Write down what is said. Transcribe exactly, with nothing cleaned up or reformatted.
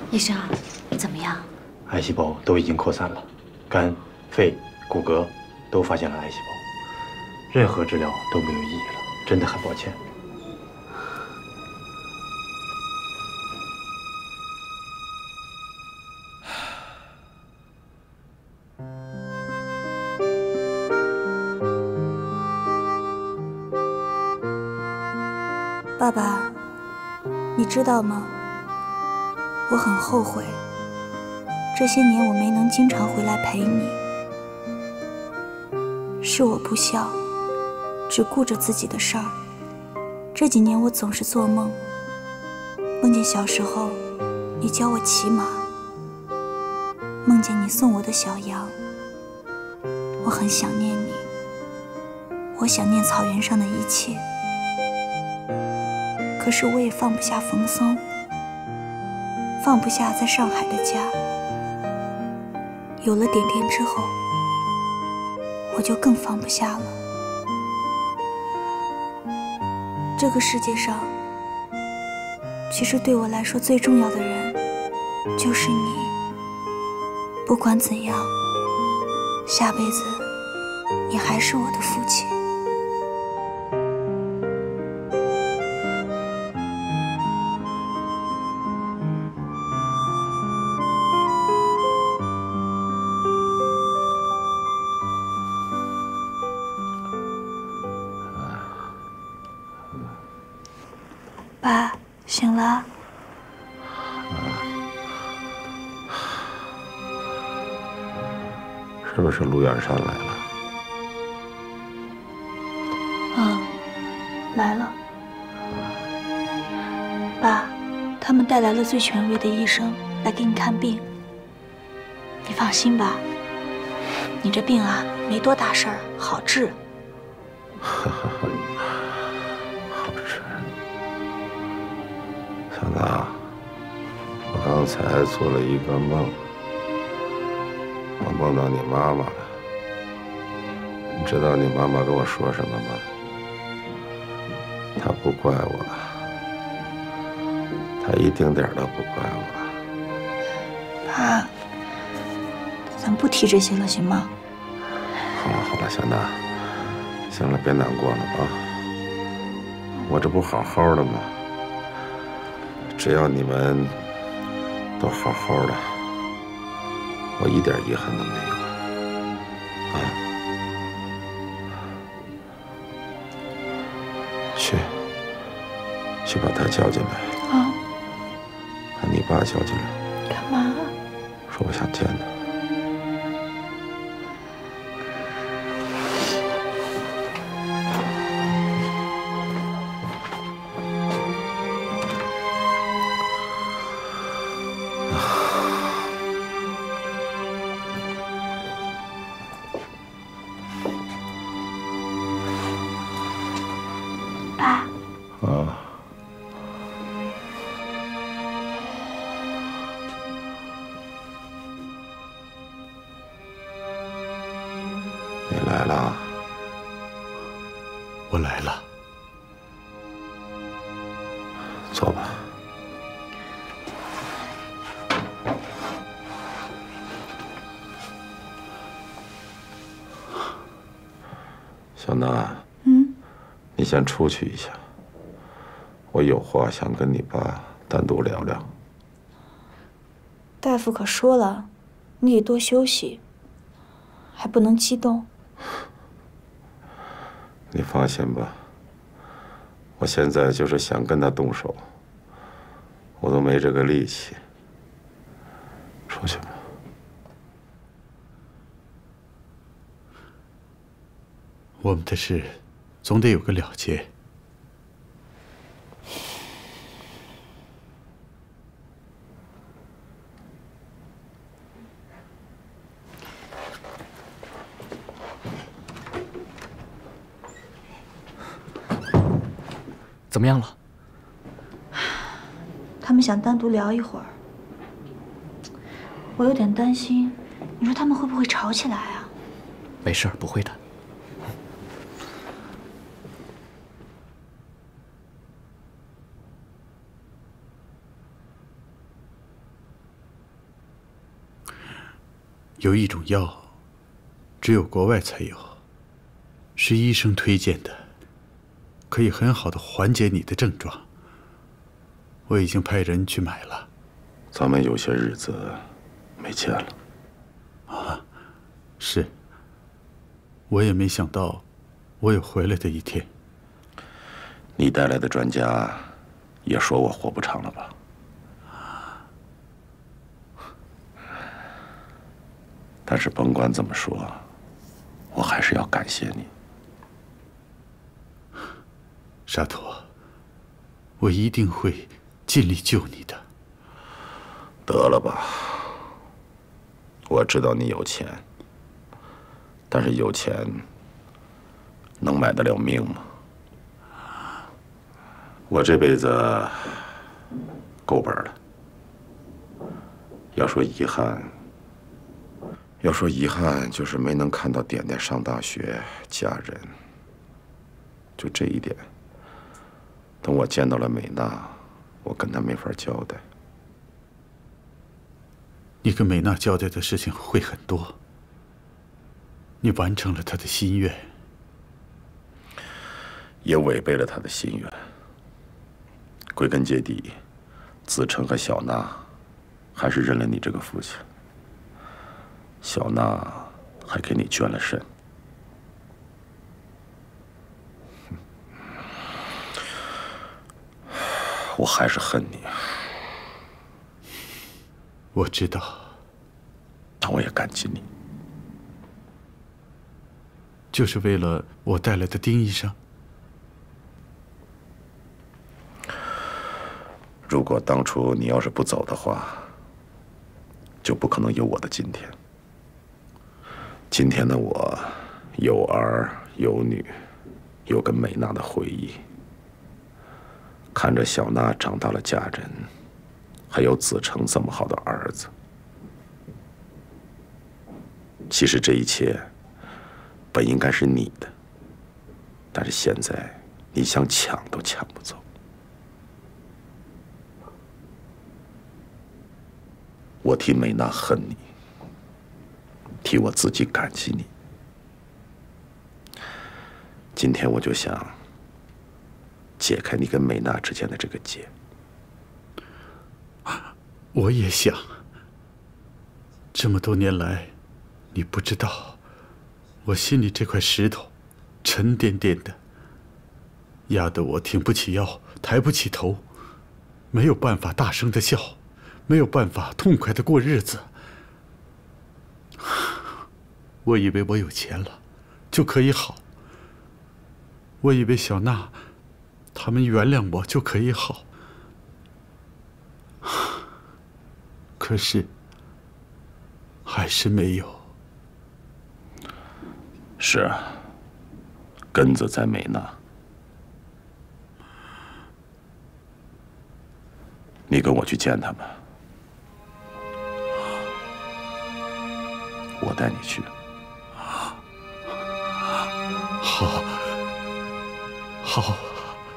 医生，怎么样？ 癌细胞都已经扩散了，肝、肺、骨骼都发现了癌细胞，任何治疗都没有意义了，真的很抱歉。 爸爸，你知道吗？我很后悔，这些年我没能经常回来陪你，是我不孝，只顾着自己的事儿。这几年我总是做梦，梦见小时候你教我骑马，梦见你送我的小羊。我很想念你，我想念草原上的一切。可是我也放不下冯松，放不下在上海的家。有了点点之后，我就更放不下了。这个世界上，其实对我来说最重要的人就是你。不管怎样，下辈子你还是我的父亲。爸，醒了。 是不是陆远山来了？ 嗯，来了。爸，他们带来了最权威的医生来给你看病。你放心吧，你这病啊没多大事儿，好治。 好治。小娜，我刚才做了一个梦，我梦到你妈妈了。你知道你妈妈跟我说什么吗？她不怪我，她一丁点都不怪我。 爸，咱不提这些了，行吗？ 好了好了，小娜，行了，别难过了啊！我这不好好的吗？只要你们都好好的，我一点遗憾都没有啊！去，去把他叫进来。 啊？ 把你爸叫进来。 干嘛？ 说我想见他。 爸。 啊。你来了。 我来了。 坐吧。小娜。 嗯。 你先出去一下，我有话想跟你爸单独聊聊。 大夫可说了，你得多休息，还不能激动。 你放心吧，我现在就是想跟他动手，我都没这个力气。出去吧。 我们的事总得有个了结。 怎么样了？ 他们想单独聊一会儿，我有点担心。你说他们会不会吵起来啊？ 没事，不会的。 有一种药，只有国外才有，是医生推荐的，可以很好的缓解你的症状。我已经派人去买了。 咱们有些日子没见了。 啊，是。我也没想到，我有回来的一天。 你带来的专家也说我活不长了吧？但是甭管怎么说，我还是要感谢你。 沙陀，我一定会尽力救你的。 得了吧，我知道你有钱，但是有钱能买得了命吗？我这辈子够本了。要说遗憾，要说遗憾，就是没能看到点点上大学、嫁人。就这一点，等我见到了美娜，我跟她没法交代。 你跟美娜交代的事情会很多。你完成了她的心愿， 也违背了她的心愿。归根结底，子成和小娜还是认了你这个父亲。小娜还给你捐了肾。我还是恨你。 我知道， 但我也感激你。 就是为了我带来的丁医生。 如果当初你要是不走的话，就不可能有我的今天。今天的我，有儿有女，有跟美娜的回忆。看着小娜长大了嫁人，还有子成这么好的儿子。其实这一切本应该是你的，但是现在你想抢都抢不走。我替美娜恨你，替我自己感激你。今天我就想解开你跟美娜之间的这个结。 我也想。这么多年来，你不知道，我心里这块石头，沉甸甸的，压得我挺不起腰，抬不起头，没有办法大声的笑，没有办法痛快的过日子。我以为我有钱了，就可以好。我以为小娜他们原谅我就可以好。可是还是没有。 是啊，根子在美娜。你跟我去见他们，我带你去。 好，好。